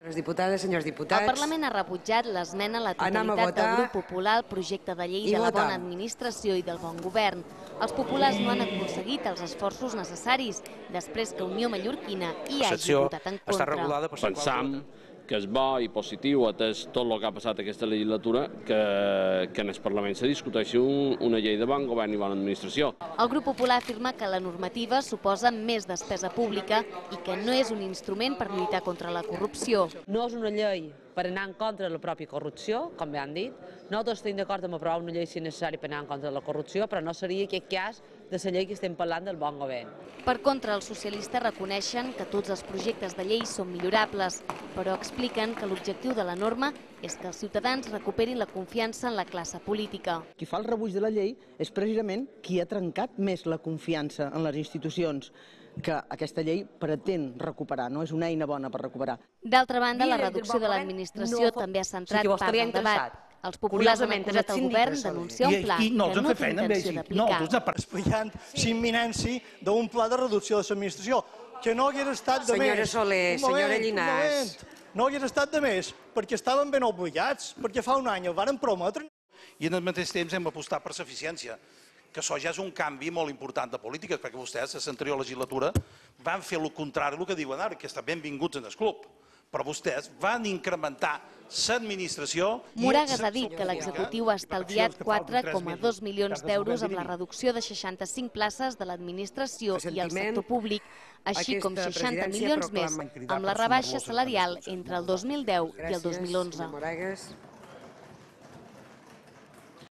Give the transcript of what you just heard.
Diputades, senyors diputats. El Parlament ha rebutjat l'esmena a la totalitat del Grup Popular al projecte de llei de la bona administració i del bon govern. Els populars no han aconseguit els esforços necessaris després que Unió Mallorquina hi hagi votat en contra. Pensam que és bo i positiu, atès tot el que ha passat aquesta legislatura, que en el Parlament se discuteixi una llei de bon govern i bona administració. El Grup Popular afirma que la normativa suposa més despesa pública i que no és un instrument per lluitar contra la corrupció. No és una llei per anar en contra de la pròpia corrupció, com bé han dit. Nosaltres estem d'acord amb aprovar una llei si és necessari per anar en contra de la corrupció, però no seria aquest cas de la llei que estem parlant del bon govern. Per contra, els socialistes reconeixen que tots els projectes de llei són millorables, però expliquen que l'objectiu de la norma és que els ciutadans recuperin la confiança en la classe política. Qui fa el rebuig de la llei és precisament qui ha trencat més la confiança en les institucions, que aquesta llei pretén recuperar, no és una eina bona per recuperar. D'altra banda, la reducció de l'administració també ha centrat part del debat. Els populars han acusat el govern d'anunciar un pla que no té intenció d'aplicar. Explicant l'imminència d'un pla de reducció de l'administració, que no hagués estat de més. Senyora Soler, senyora Llinàs. No hagués estat de més, perquè estaven ben obligats, perquè fa un any el varen prometre. I en el mateix temps hem apostat per l'eficiència, que això ja és un canvi molt important de polítiques, perquè vostès, a l'anterior legislatura, van fer el contrari del que diuen ara, que estan benvinguts en el club. Però vostès van incrementar l'administració... Moragas ha dit que l'executiu ha estalviat 4,2 milions d'euros amb la reducció de 65 places de l'administració i el sector públic, així com 60 milions més amb la rebaixa salarial entre el 2010 i el 2011.